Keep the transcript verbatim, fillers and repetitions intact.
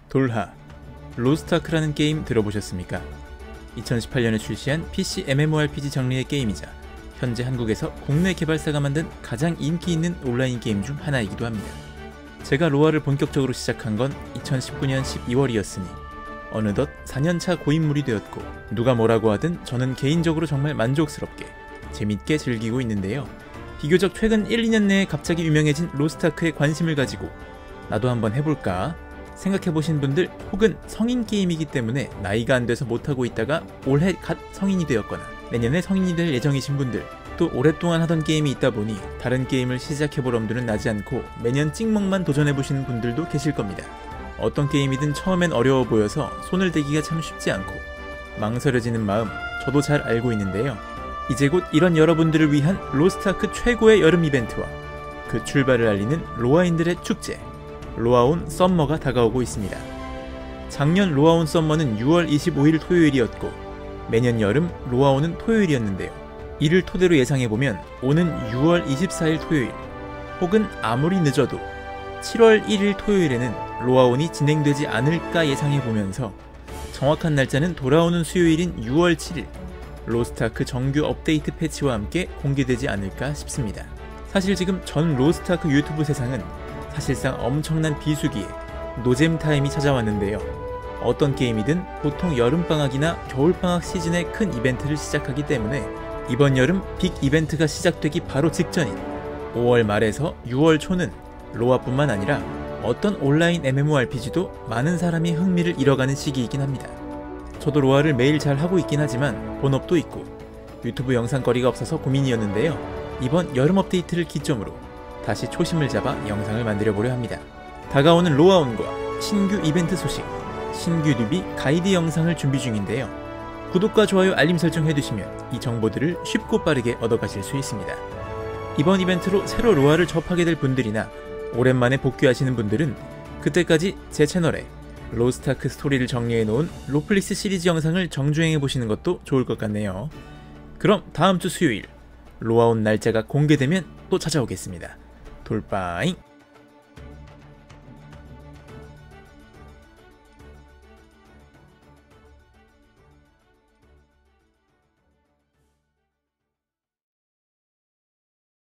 돌하, 로스트아크라는 게임 들어보셨습니까? 이천십팔 년에 출시한 피씨 엠엠오알피지 장르의 게임이자 현재 한국에서 국내 개발사가 만든 가장 인기 있는 온라인 게임 중 하나이기도 합니다. 제가 로아를 본격적으로 시작한 건 이천십구 년 십이월이었으니 어느덧 사 년차 고인물이 되었고, 누가 뭐라고 하든 저는 개인적으로 정말 만족스럽게 재밌게 즐기고 있는데요. 비교적 최근 일, 이 년 내에 갑자기 유명해진 로스트아크에 관심을 가지고 나도 한번 해볼까 생각해보신 분들, 혹은 성인 게임이기 때문에 나이가 안 돼서 못하고 있다가 올해 갓 성인이 되었거나 내년에 성인이 될 예정이신 분들, 또 오랫동안 하던 게임이 있다 보니 다른 게임을 시작해볼 엄두는 나지 않고 매년 찍먹만 도전해보시는 분들도 계실 겁니다. 어떤 게임이든 처음엔 어려워 보여서 손을 대기가 참 쉽지 않고 망설여지는 마음 저도 잘 알고 있는데요. 이제 곧 이런 여러분들을 위한 로스트아크 최고의 여름 이벤트와 그 출발을 알리는 로아인들의 축제, 로아온 썸머가 다가오고 있습니다. 작년 로아온 썸머는 유월 이십오일 토요일이었고, 매년 여름 로아온은 토요일이었는데요. 이를 토대로 예상해보면 오는 유월 이십사일 토요일, 혹은 아무리 늦어도 칠월 일일 토요일에는 로아온이 진행되지 않을까 예상해보면서 정확한 날짜는 돌아오는 수요일인 유월 칠일 로스트아크 정규 업데이트 패치와 함께 공개되지 않을까 싶습니다. 사실 지금 전 로스트아크 유튜브 세상은 사실상 엄청난 비수기에 노잼 타임이 찾아왔는데요. 어떤 게임이든 보통 여름방학이나 겨울방학 시즌에 큰 이벤트를 시작하기 때문에 이번 여름 빅 이벤트가 시작되기 바로 직전인 오월 말에서 유월 초는 로아뿐만 아니라 어떤 온라인 엠엠오알피지도 많은 사람이 흥미를 잃어가는 시기이긴 합니다. 저도 로아를 매일 잘 하고 있긴 하지만 본업도 있고 유튜브 영상거리가 없어서 고민이었는데요. 이번 여름 업데이트를 기점으로 다시 초심을 잡아 영상을 만들어 보려 합니다. 다가오는 로아온과 신규 이벤트 소식, 신규 뉴비 가이드 영상을 준비 중인데요. 구독과 좋아요, 알림 설정 해두시면 이 정보들을 쉽고 빠르게 얻어가실 수 있습니다. 이번 이벤트로 새로 로아를 접하게 될 분들이나 오랜만에 복귀하시는 분들은 그때까지 제 채널에 로스트아크 스토리를 정리해놓은 로플리스 시리즈 영상을 정주행해보시는 것도 좋을 것 같네요. 그럼 다음주 수요일 로아온 날짜가 공개되면 또 찾아오겠습니다. 돌빠잉!